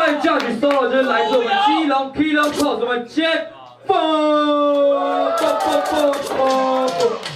下一教曲 solo 就是来自我们基隆 Kilo Cross 我们Jack 蹦蹦蹦蹦蹦。